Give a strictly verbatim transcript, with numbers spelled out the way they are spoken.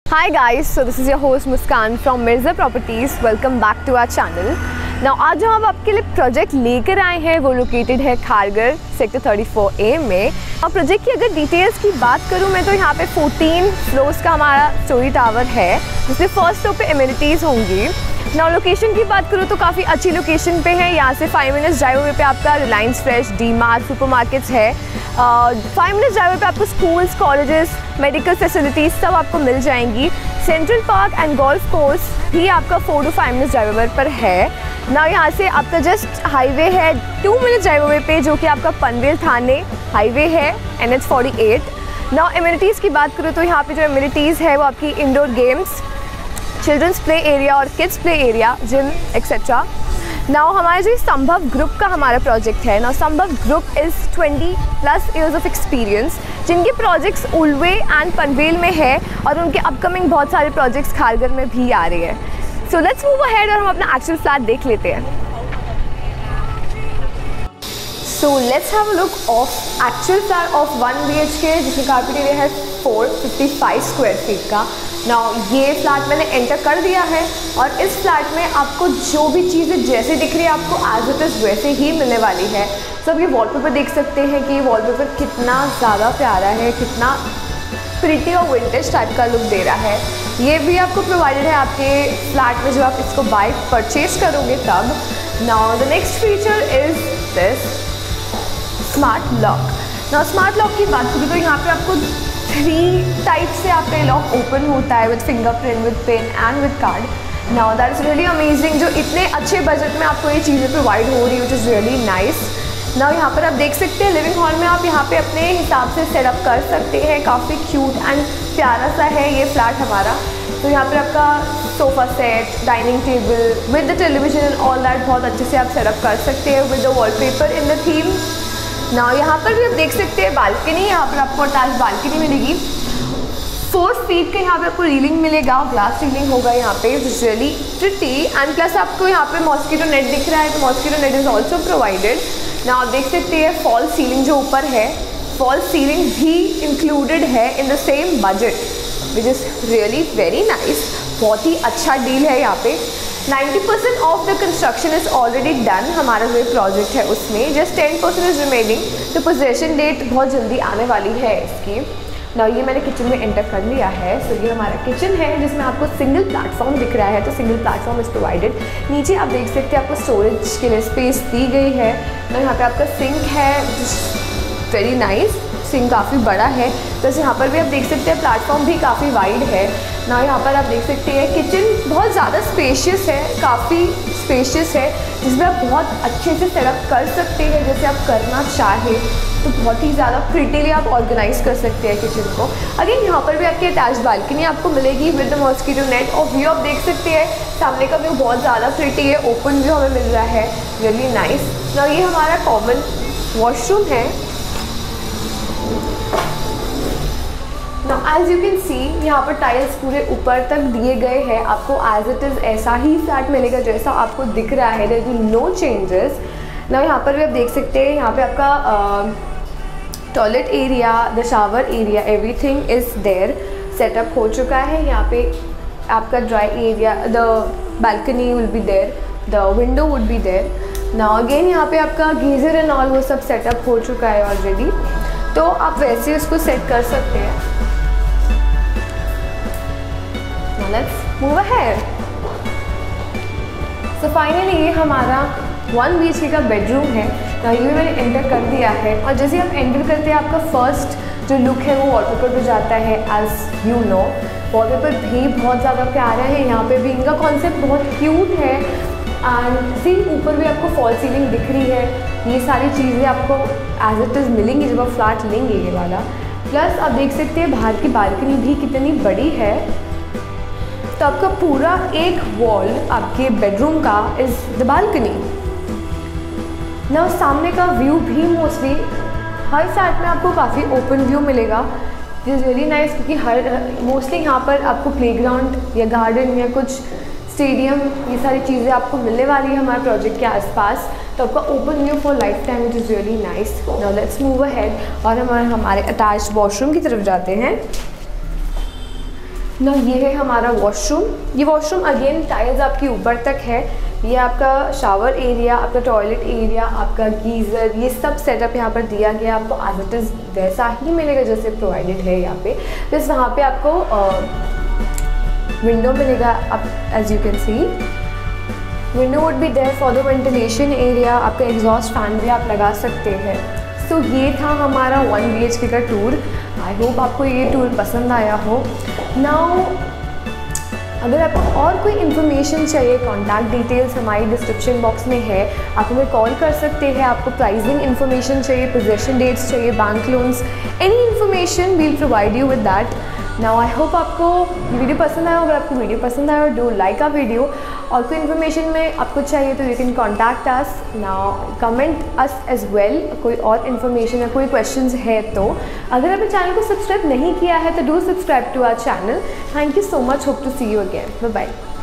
Hi guys, so this is your host Muskan from Mirza Properties. Welcome back to our channel. Now आज हम आपके लिए project लेकर आए हैं, वो लोकेटेड है Kharghar sector thirty four A में। और प्रोजेक्ट की अगर डिटेल्स की बात करूँ मैं तो यहाँ पे फोर्टीन फ्लोर्स का हमारा स्टोरी टावर है, जिसमें फर्स्ट फ्लोर पे एमिनिटीज़ होंगी। ना लोकेशन की बात करूँ तो काफ़ी अच्छी लोकेशन पे है। यहाँ से फाइव मिनट्स ड्राइव वे पे आपका Reliance Fresh, D Mart, super markets है। फाइव मिनट्स ड्राइव पे आपको स्कूल्स, कॉलेजेस, मेडिकल फैसिलिटीज़ सब आपको मिल जाएंगी। Central park and golf course भी आपका four to five minutes drive पर है ना। यहाँ से आपका जस्ट हाईवे है टू मिनट ड्राइव वे पे, जो कि आपका पनवेल थाने हाईवे है एन एच फोर्टी एट। ना एमिनिटीज़ की बात करूँ तो यहाँ पे जो एमिनिटीज़ है वो आपकी indoor games, children's play area और kids play area, gym etcetera. Now हमारा जो संभव ग्रुप का हमारा प्रोजेक्ट है ना, Sambhav group is twenty plus years of experience, जिनके प्रोजेक्ट्स उल्वे एंड पनवेल में है और उनके अपकमिंग बहुत सारे प्रोजेक्ट्स खारगर में भी आ रहे हैं। सो लेट्स मूव अहेड और हम अपना एक्चुअल फ्लैट देख लेते हैं। So let's have a look of actual flat of one B H K, जिसमें कारपेट एरिया है four fifty five square feet का। नाउ ये फ्लैट मैंने एंटर कर दिया है और इस फ्लैट में आपको जो भी चीज़ें जैसे दिख रही है आपको एज इट इज़ वैसे ही मिलने वाली है। सब ये वॉलपेपर देख सकते हैं कि वॉलपेपर कितना ज़्यादा प्यारा है, कितना प्रिटी और विंटेज टाइप का लुक दे रहा है। ये भी आपको प्रोवाइडेड है आपके फ्लैट में जब आप इसको बाय परचेज करोगे तब। Now the next feature is this smart lock. Now smart lock की बात करूँ तो यहाँ पे आपको थ्री टाइप से आपका ये लॉक ओपन होता है, with fingerprint, with pen and with card. Now that is really amazing, जो इतने अच्छे बजट में आपको ये चीज़ें प्रोवाइड हो रही है, which is really nice. Now यहाँ पर आप देख सकते हैं लिविंग हॉल में आप यहाँ पे अपने हिसाब से सेटअप कर सकते हैं। काफ़ी क्यूट एंड प्यारा सा है ये फ्लैट हमारा। तो यहाँ पर आपका sofa set, dining table with the television and all that बहुत अच्छे से आप सेटअप कर सकते हैं with the wallpaper in the theme. ना यहाँ पर भी आप देख सकते हैं बालकनी, यहाँ पर आपको अटैच बालकनी मिलेगी। फोर फीट का यहाँ पे आपको रीलिंग मिलेगा, ग्लास रीलिंग होगा यहाँ पे, रियली प्रिटी। एंड प्लस आपको यहाँ पे मॉस्किटो नेट दिख रहा है, तो mosquito net is also provided. ना आप देख सकते हैं फॉल सीलिंग जो ऊपर है, फॉल सीलिंग भी इंक्लूडेड है in the same budget, which is really very nice. बहुत ही अच्छा डील है यहाँ पे। Ninety percent of the construction is already done, हमारा जो प्रोजेक्ट है उसमें just ten percent is remaining. तो पोजेशन डेट बहुत जल्दी आने वाली है इसकी। ना ये मैंने किचन में एंटर कर लिया है। सो so ये हमारा किचन है जिसमें आपको सिंगल प्लेटफॉर्म दिख रहा है, तो सिंगल प्लेटफॉर्म इज़ प्रोवाइडेड। नीचे आप देख सकते हैं आपको स्टोरेज के लिए स्पेस दी गई है। ना यहाँ पे आपका सिंक है, वेरी नाइस, सिंक काफ़ी बड़ा है। प्लस यहाँ पर भी आप देख सकते हैं प्लेटफॉर्म भी काफ़ी वाइड है। ना यहाँ पर आप देख सकते हैं किचन बहुत ज़्यादा स्पेशियस है, काफ़ी स्पेशियस है, जिसमें आप बहुत अच्छे से सेटअप कर सकते हैं जैसे आप करना चाहें। तो बहुत ही ज़्यादा प्रिटीली आप ऑर्गेनाइज कर सकते हैं किचन को। अगेन यहाँ पर भी आपकी अटैच बालकनी आपको मिलेगी विद द मॉस्किटो नेट। और व्यू आप देख सकते हैं, सामने का व्यू बहुत ज़्यादा प्रिटी है, ओपन व्यू हमें मिल रहा है, रियली नाइस। ना ये हमारा कॉमन वॉशरूम है। एज यू कैन सी यहाँ पर टाइल्स पूरे ऊपर तक दिए गए हैं। आपको एज इट इज़ ऐसा ही फ्लैट मिलेगा जैसा आपको दिख रहा है, there will be no changes. ना यहाँ पर भी आप देख सकते हैं, यहाँ पे आपका toilet area, the shower area, everything is there, setup हो चुका है। यहाँ पे आपका dry area, the balcony will be there, the window would be there. ना अगेन यहाँ पे आपका गीज़र एंड ऑल वो सब सेटअप हो चुका है ऑलरेडी, तो आप वैसे उसको सेट कर सकते हैं। Let's move ahead. So finally ये हमारा वन बी एच के का बेडरूम है। ना ये भी मैंने एंटर कर दिया है और जैसे आप एंटर करते हैं आपका फर्स्ट जो लुक है वो वॉलपेपर पे जाता है। एज यू नो वॉलपेपर भी बहुत ज़्यादा प्यारा है, यहाँ पे भी इनका कॉन्सेप्ट बहुत क्यूट है। एंड सी ऊपर भी आपको फॉल सीलिंग दिख रही है। ये सारी चीज़ें आपको एज इट इज़ मिलेंगी जब आप फ्लैट लेंगे ये वाला। प्लस आप देख सकते हैं बाहर की बालकनी भी कितनी बड़ी है। तो आपका पूरा एक वॉल आपके बेडरूम का इज़ द बालकनी। ना सामने का व्यू भी मोस्टली हर साइड में आपको काफ़ी ओपन व्यू मिलेगा, दिस इज़ वेरी नाइस, क्योंकि हर मोस्टली यहाँ पर आपको प्लेग्राउंड या गार्डन या कुछ स्टेडियम ये सारी चीज़ें आपको मिलने वाली है हमारे प्रोजेक्ट के आसपास। तो आपका open view for life time which is really nice. Now let's move ahead और हमारे हमारे अटैच्ड वॉशरूम की तरफ जाते हैं। ना ये है हमारा वॉशरूम। ये वॉशरूम अगेन टाइल्स आपकी ऊपर तक है। ये आपका शावर एरिया, आपका टॉयलेट एरिया, आपका गीज़र, ये सब सेटअप यहाँ पर दिया गया। आपको एज इट इज़ वैसा ही मिलेगा जैसे प्रोवाइडेड है यहाँ पे। बस वहाँ पे आपको विंडो मिलेगा, आप as you can see window would be there for the ventilation area. आपका एग्जॉस्ट फैन भी आप लगा सकते हैं। सो so, ये था हमारा वन बी एच के का टूर। आई होप आपको ये टूर पसंद आया हो। नाउ अगर आपको और कोई इन्फॉर्मेशन चाहिए, कॉन्टैक्ट डिटेल्स हमारी डिस्क्रिप्शन बॉक्स में है, आप हमें कॉल कर सकते हैं। आपको प्राइसिंग इन्फॉर्मेशन चाहिए, पोजेशन डेट्स चाहिए, bank loans, any information we'll provide you with that. Now I hope आपको ये वीडियो पसंद आया। अगर आपको वीडियो पसंद आया डू लाइक आ वीडियो। और कोई इन्फॉर्मेशन में आपको चाहिए तो you can contact us now, comment us as well. कोई और इन्फॉर्मेशन या कोई क्वेश्चंस है तो। अगर आपने चैनल को सब्सक्राइब नहीं किया है तो do subscribe to our channel. Thank you so much, hope to see you again. Bye bye.